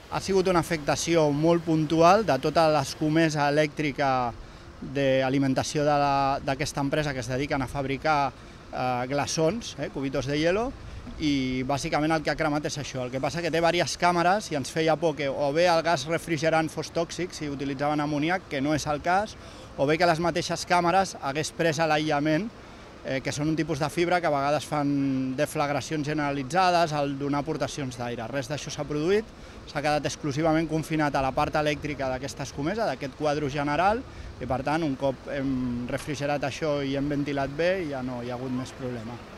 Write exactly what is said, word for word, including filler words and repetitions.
Ha sigut una afectació molt puntual de tota l'escomesa elèctrica d'alimentació d'aquesta empresa que es dediquen a fabricar eh, glaçons, eh, cubitos de hielo, i bàsicament el que ha cremat és això. El que passa que té diverses càmeres i ens feia por que o bé el gas refrigerant fos tòxic si utilitzaven amoníac, que no és el cas, o bé que les mateixes càmeres hagués pres l'aïllament, eh, que són un tipus de fibra que a vegades fan deflagracions generalitzades al donar aportacions d'aire. Res d'això s'ha produït, s'ha quedat exclusivament confinat a la part elèctrica d'aquesta escomesa, d'aquest quadre general, i per tant, un cop hem refrigerat això i hem ventilat bé, ja no hi ha hagut més problema.